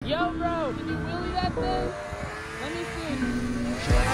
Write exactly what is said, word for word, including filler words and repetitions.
Yo, bro, did you wheelie that thing? Let me see.